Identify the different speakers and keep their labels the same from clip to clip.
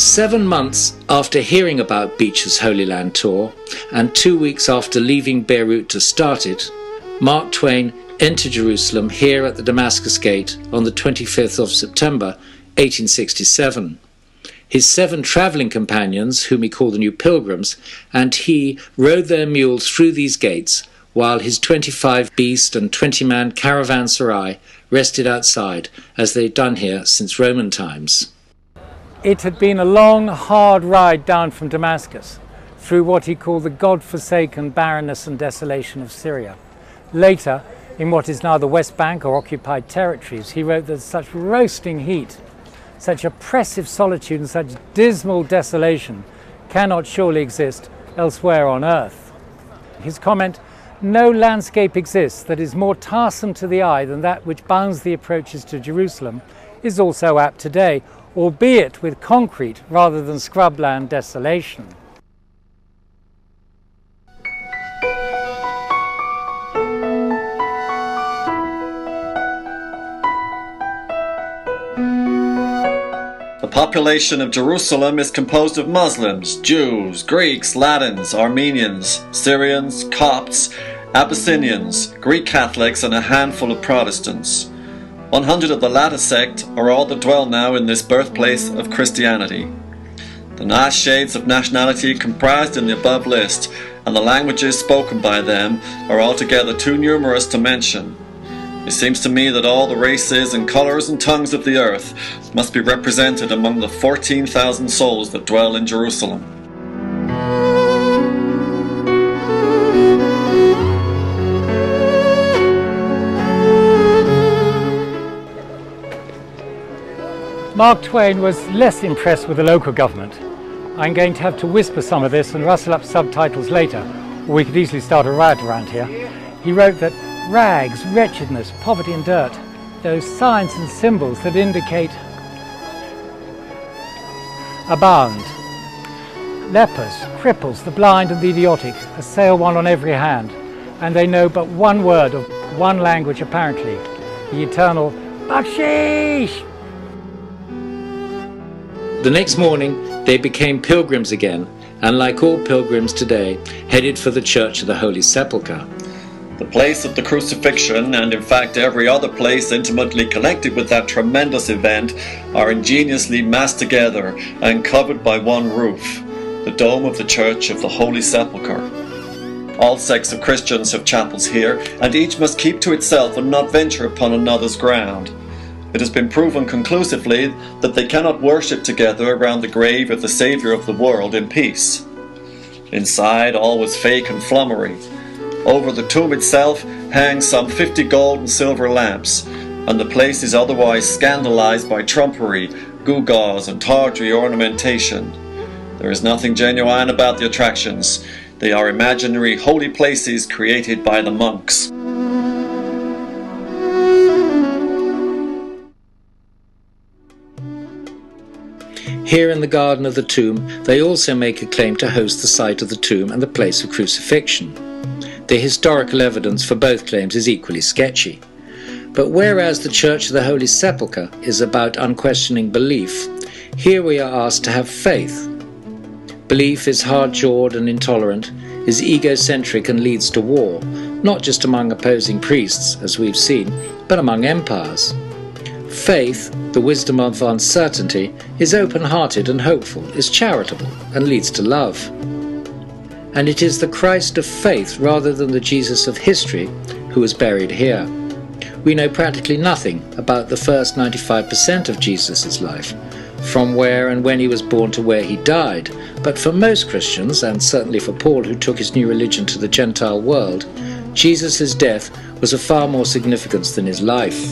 Speaker 1: 7 months after hearing about Beach's Holy Land tour, and 2 weeks after leaving Beirut to start it, Mark Twain entered Jerusalem here at the Damascus Gate on the 25th of September 1867. His 7 travelling companions, whom he called the New Pilgrims, and he rode their mules through these gates, while his 25-beast and 20-man caravanserai rested outside, as they'd done here since Roman times.
Speaker 2: It had been a long, hard ride down from Damascus, through what he called the God-forsaken barrenness and desolation of Syria. Later, in what is now the West Bank or occupied territories, he wrote that such roasting heat, such oppressive solitude and such dismal desolation cannot surely exist elsewhere on earth. His comment, "No landscape exists that is more tiresome to the eye than that which bounds the approaches to Jerusalem," is also apt today, albeit with concrete rather than scrubland desolation.
Speaker 3: The population of Jerusalem is composed of Muslims, Jews, Greeks, Latins, Armenians, Syrians, Copts, Abyssinians, Greek Catholics, and a handful of Protestants. 100 of the latter sect are all that dwell now in this birthplace of Christianity. The last shades of nationality comprised in the above list, and the languages spoken by them, are altogether too numerous to mention. It seems to me that all the races and colours and tongues of the earth must be represented among the 14,000 souls that dwell in Jerusalem.
Speaker 2: Mark Twain was less impressed with the local government. I'm going to have to whisper some of this and rustle up subtitles later, or we could easily start a riot around here. He wrote that rags, wretchedness, poverty and dirt, those signs and symbols that indicate abound. Lepers, cripples, the blind and the idiotic assail one on every hand, and they know but one word of one language apparently, the eternal Bakshish.
Speaker 1: The next morning they became pilgrims again, and like all pilgrims today, headed for the Church of the Holy Sepulchre.
Speaker 3: The place of the crucifixion, and in fact every other place intimately connected with that tremendous event, are ingeniously massed together and covered by one roof, the dome of the Church of the Holy Sepulchre. All sects of Christians have chapels here, and each must keep to itself and not venture upon another's ground. It has been proven conclusively that they cannot worship together around the grave of the Saviour of the world in peace. Inside all was fake and flummery. Over the tomb itself hang some 50 gold and silver lamps, and the place is otherwise scandalized by trumpery, gewgaws and tawdry ornamentation. There is nothing genuine about the attractions. They are imaginary holy places created by the monks.
Speaker 1: Here in the garden of the tomb, they also make a claim to host the site of the tomb and the place of crucifixion. The historical evidence for both claims is equally sketchy. But whereas the Church of the Holy Sepulchre is about unquestioning belief, here we are asked to have faith. Belief is hard-jawed and intolerant, is egocentric and leads to war, not just among opposing priests, as we've seen, but among empires. Faith, the wisdom of uncertainty, is open-hearted and hopeful, is charitable and leads to love. And it is the Christ of faith rather than the Jesus of history who is buried here. We know practically nothing about the first 95% of Jesus' life, from where and when he was born to where he died, but for most Christians, and certainly for Paul who took his new religion to the Gentile world, Jesus' death was of far more significance than his life.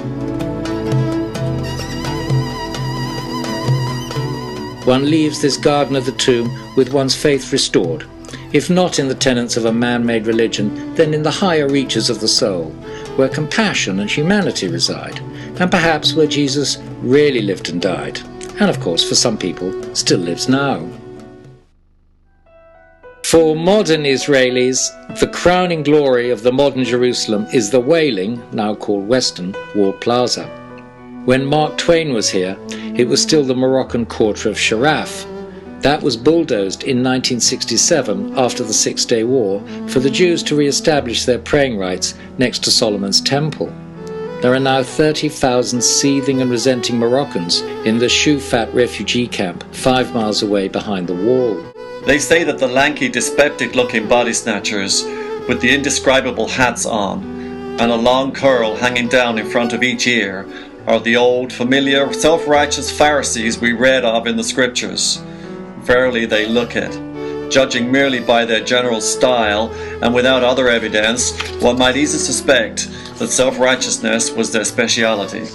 Speaker 1: One leaves this garden of the tomb with one's faith restored, if not in the tenets of a man-made religion, then in the higher reaches of the soul, where compassion and humanity reside, and perhaps where Jesus really lived and died, and of course for some people still lives now. For modern Israelis, the crowning glory of the modern Jerusalem is the Wailing, now called Western, Wall Plaza. When Mark Twain was here, it was still the Moroccan quarter of Sharaf. That was bulldozed in 1967 after the Six-Day War for the Jews to re-establish their praying rights next to Solomon's Temple. There are now 30,000 seething and resenting Moroccans in the Shufat refugee camp 5 miles away behind the wall.
Speaker 3: They say that the lanky, dyspeptic-looking body snatchers with the indescribable hats on and a long curl hanging down in front of each ear are the old, familiar, self-righteous Pharisees we read of in the scriptures. Verily they look it. Judging merely by their general style and without other evidence, one might easily suspect that self-righteousness was their speciality.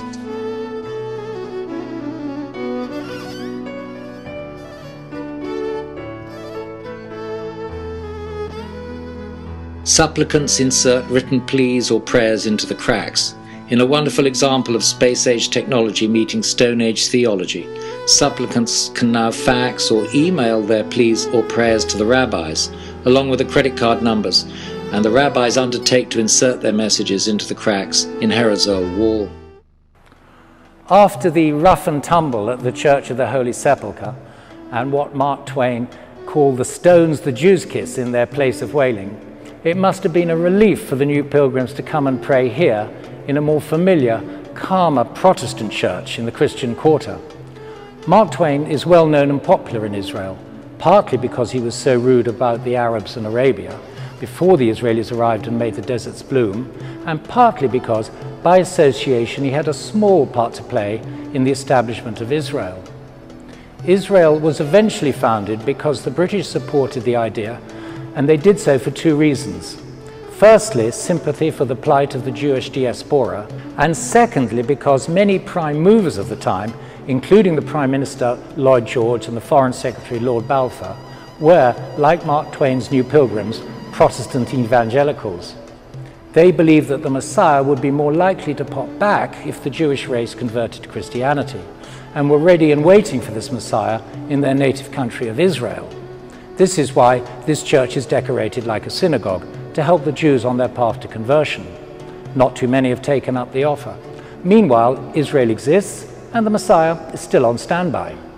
Speaker 1: Supplicants insert written pleas or prayers into the cracks. In a wonderful example of space-age technology meeting Stone-Age theology, supplicants can now fax or email their pleas or prayers to the rabbis, along with the credit card numbers, and the rabbis undertake to insert their messages into the cracks in Herod's old wall.
Speaker 2: After the rough and tumble at the Church of the Holy Sepulchre, and what Mark Twain called the stones the Jews kiss in their place of wailing, it must have been a relief for the new pilgrims to come and pray here in a more familiar, calmer Protestant church in the Christian Quarter. Mark Twain is well known and popular in Israel, partly because he was so rude about the Arabs in Arabia before the Israelis arrived and made the deserts bloom, and partly because, by association, he had a small part to play in the establishment of Israel. Israel was eventually founded because the British supported the idea, and they did so for 2 reasons. Firstly, sympathy for the plight of the Jewish diaspora, and secondly, because many prime movers of the time, including the Prime Minister Lloyd George and the Foreign Secretary Lord Balfour, were, like Mark Twain's New Pilgrims, Protestant evangelicals. They believed that the Messiah would be more likely to pop back if the Jewish race converted to Christianity, and were ready and waiting for this Messiah in their native country of Israel. This is why this church is decorated like a synagogue, to help the Jews on their path to conversion. Not too many have taken up the offer. Meanwhile, Israel exists, and the Messiah is still on standby.